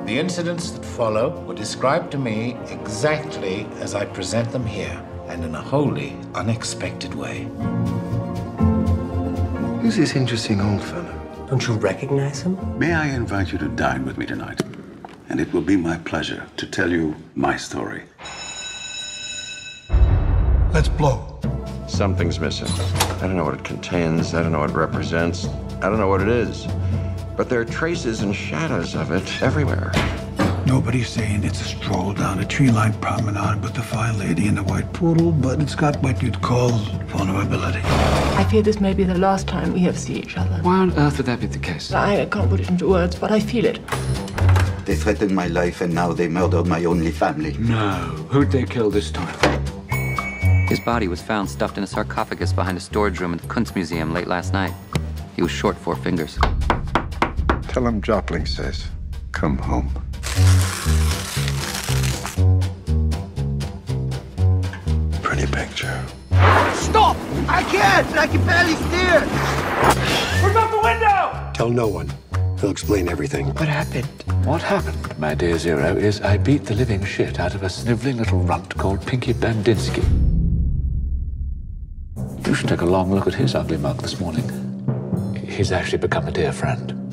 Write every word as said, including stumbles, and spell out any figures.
The incidents that follow were described to me exactly as I present them here, and in a wholly unexpected way. Who's this interesting old fellow? Don't you recognize him? May I invite you to dine with me tonight? And it will be my pleasure to tell you my story. Let's blow. Something's missing. I don't know what it contains. I don't know what it represents. I don't know what it is. But there are traces and shadows of it everywhere. Nobody's saying it's a stroll down a tree-lined promenade with the fine lady in the white poodle, but it's got what you'd call vulnerability. I fear this may be the last time we have seen each other. Why on earth would that be the case? I can't put it into words, but I feel it. They threatened my life, and now they murdered my only family. No. Who'd they kill this time? His body was found stuffed in a sarcophagus behind a storage room at the Kunstmuseum late last night. He was short four fingers. Tell him Joplin says, come home. Pretty picture. Stop! I can't! I can barely steer! Where's out the window? Tell no one. He'll explain everything. What happened? What happened, my dear Zero, is I beat the living shit out of a sniveling little runt called Pinky Bandinsky. You should take a long look at his ugly mug this morning. He's actually become a dear friend.